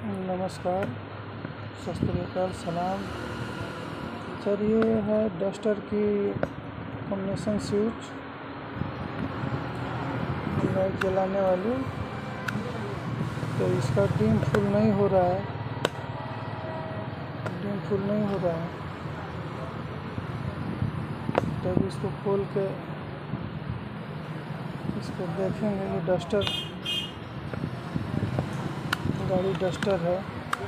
नमस्कार, सत श्री अकाल, सलाम। सर, ये है डस्टर की कॉम्बिनेशन स्विच, लाइट जलाने वाली। तो इसका डिम फुल नहीं हो रहा है, तब इसको खोल के इसको देखेंगे। ये डस्टर, गाड़ी डस्टर है।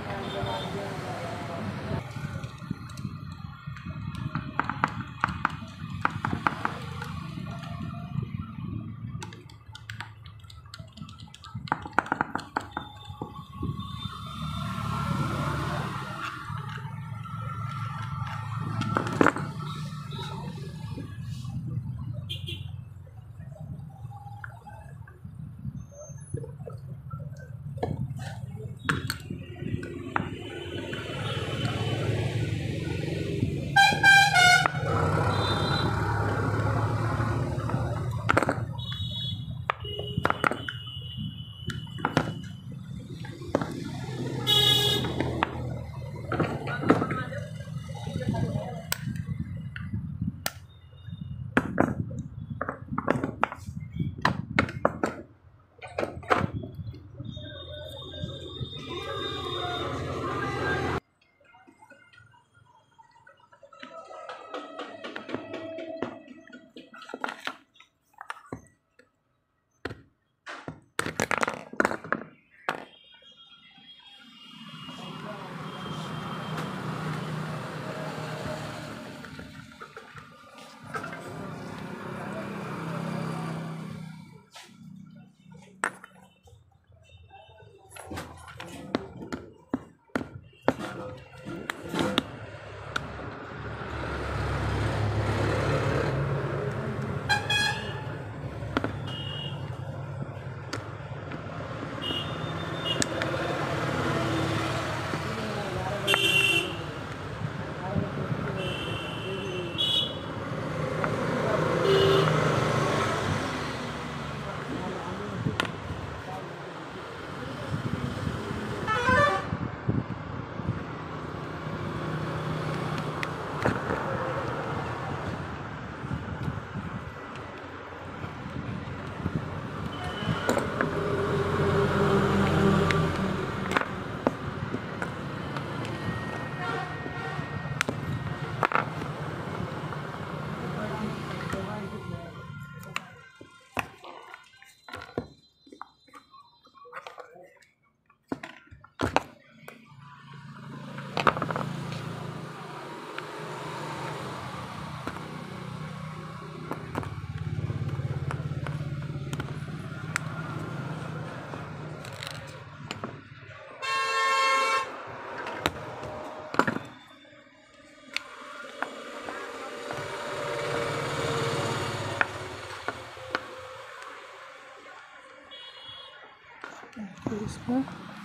फिर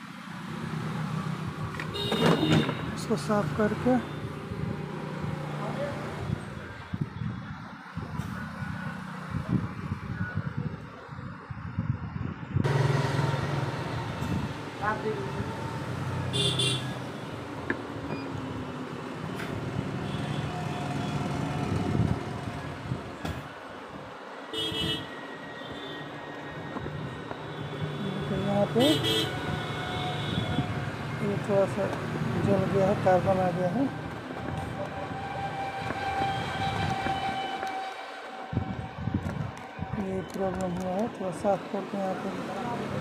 इसको साफ करके यहाँ पे ये थोड़ा सा जल गया है, कार्बन आ गया है। ये प्रॉब्लम हुआ है, थोड़ा साफ करके यहाँ पे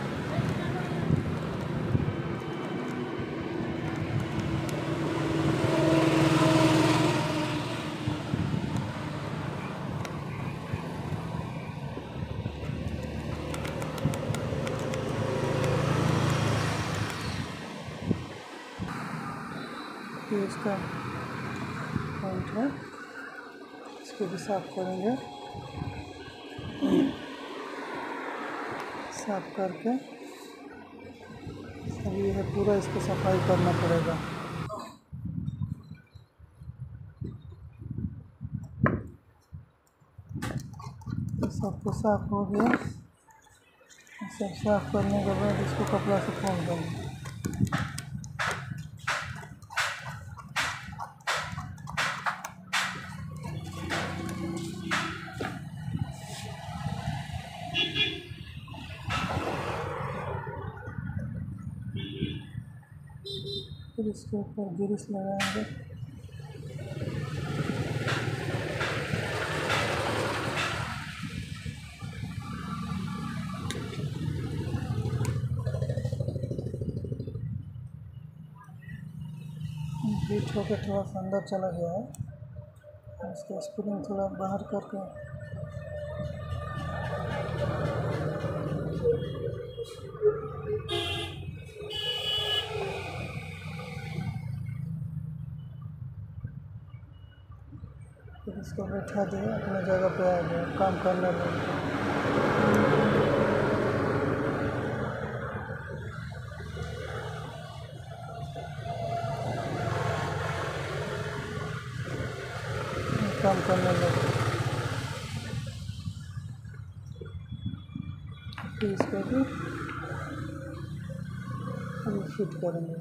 इसका पॉइंट है, इसको भी साफ करेंगे। साफ करके अब ये है पूरा, इसको सफाई करना पड़ेगा। सबको साफ हो गया। सब साफ करने के बाद इसको कपड़ा से पोंछ देंगे। फिर इसके ऊपर ग्रीस लगाएंगे। हीट होकर थोड़ा सा अंदर चला गया है, इसका स्प्रिंग थोड़ा बाहर करके फिर इसको बैठा दिए, अपने जगह पे आ गया काम करने लगे। काम करने लगे। फिर इसको भी फिट करेंगे।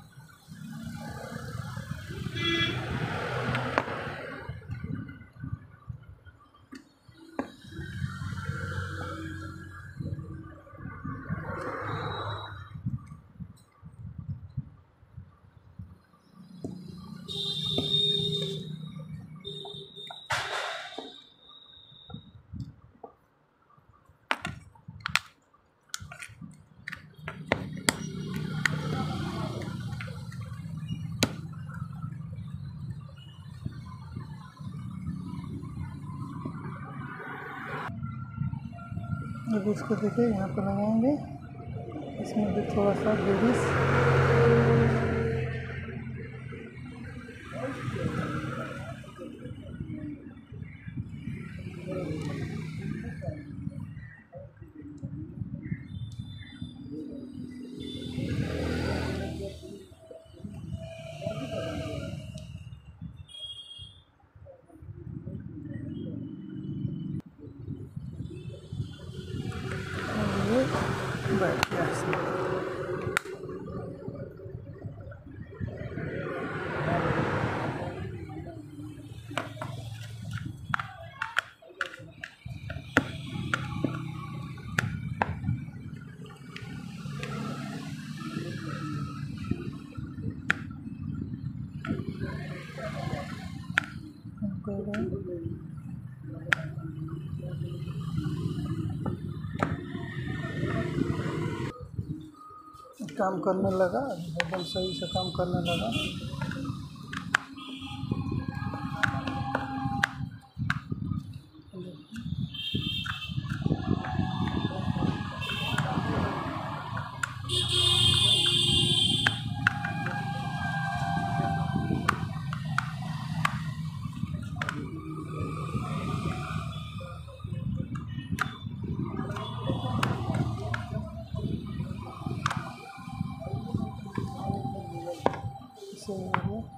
अब इसको देखिए यहाँ पर लगाएंगे, इसमें भी थोड़ा सा ग्रीस बैठ गया इसमें। काम करने लगा, एकदम सही से काम करने लगा। सही हो गया।